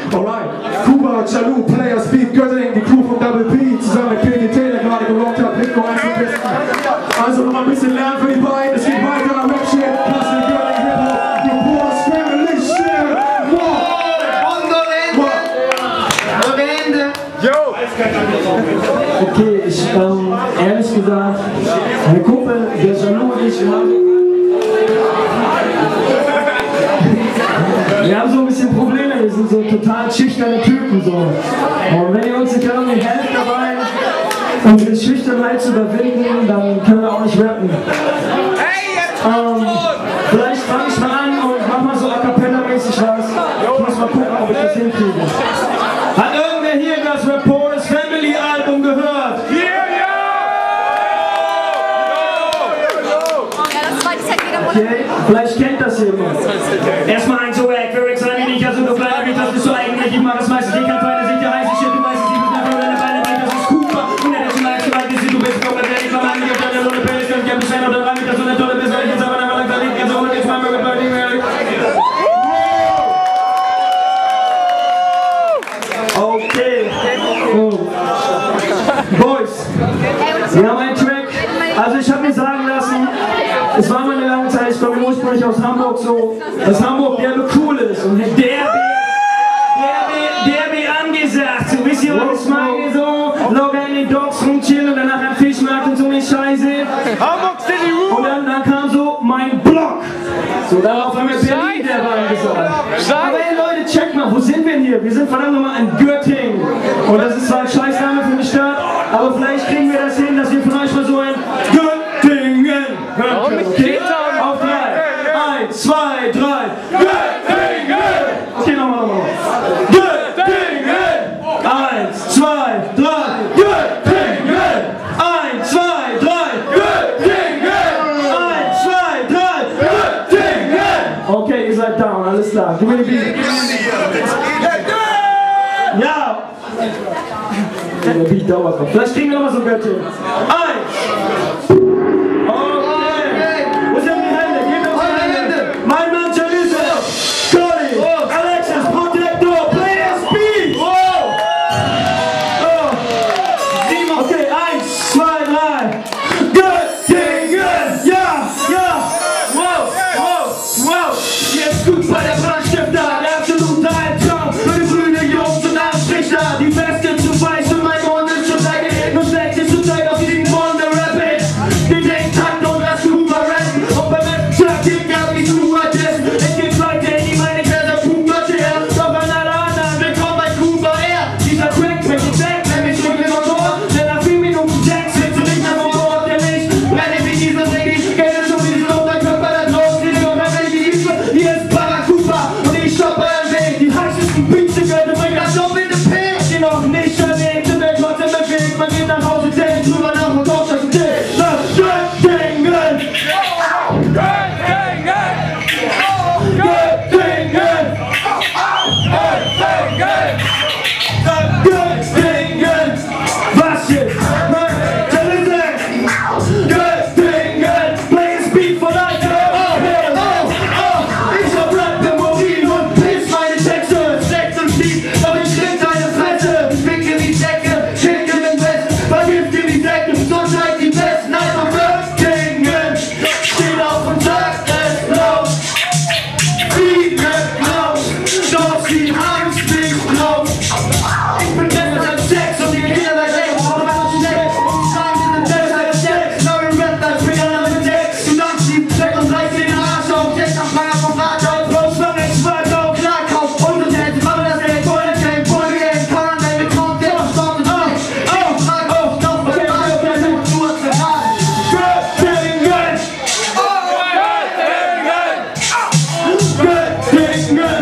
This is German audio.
Alright, Kuba, Chalu, Players, Beat, Göttingen, die Crew von Double P, zusammen mit PGT, der gerade gerockt hat, Nico, eins vom Besten. Also noch mal ein bisschen lernen für die beiden, es geht weiter, Rap-Shit, Klasse, Göttingen, Hip-Hop, die Boss, Family, Shit, Okay, ehrlich gesagt, mein Kumpel, der Jalu und ich, wir haben so ein bisschen Probleme, wir sind so total schüchterne Typen so. Und wenn ihr uns nicht irgendwie helft dabei, unsere Schüchternheit zu überwinden, dann können wir auch nicht rappen. Vielleicht fange ich mal an und mach mal so a cappella-mäßig was. Ich muss mal gucken, ob ich das hinkriege. Hat irgendwer hier das Reporters Family Album gehört? Okay, vielleicht kennt das jemand. Erstmal ein so weg, Lyrics rein, die nicht, also nur kleiner wie das bist du eigentlich. Ich mach das meiste, ich kann feine Sicht, der heiße Shit, du weißt es, ich bin einfach deine Beine, weil das ist Cooper. Und der ist mal gewalt, die du bist, komm, wenn ich mal an, ich hab deine Lunge, Pelle, ich hab bis 1 oder 3 Meter, so eine tolle bist, weil ich jetzt aber einmal lang verliebt, ganz ohne, jetzt mal Burger, Burger, Burger. Okay. Oh. Boys, wir haben einen Track. Also ich habe mir sagen lassen, es war mal eine lange Zeit, ich komme ursprünglich aus Hamburg, so, dass Hamburg der cool ist und der angesagt, so wisst ihr was ich meine, so, locker in den Docks rumchillen und danach am Fischmarkt und so eine Scheiße. Hamburg City Room! Und dann kam so mein Block. So, darauf haben wir Berlin der gesagt. Aber ey Leute, check mal, wo sind wir denn hier? Wir sind verdammt nochmal in Göttingen. Und das ist zwar ein Scheißname für eine Stadt, aber vielleicht kriegen wir das hin, dass wir von euch mal so ein Göttingen hören. Okay? Auf 3. 1, 2, 3. Göttingen! Okay, nochmal. Göttingen! 1, 2, 3. Göttingen! 1, 2, 3. Göttingen! 1, 2, 3. Göttingen! Okay, ihr seid down, alles klar. Gib mir die Beat. Ja! Der Beat dauert noch. Vielleicht kriegen wir nochmal so Göttingen. 1! Göttingen!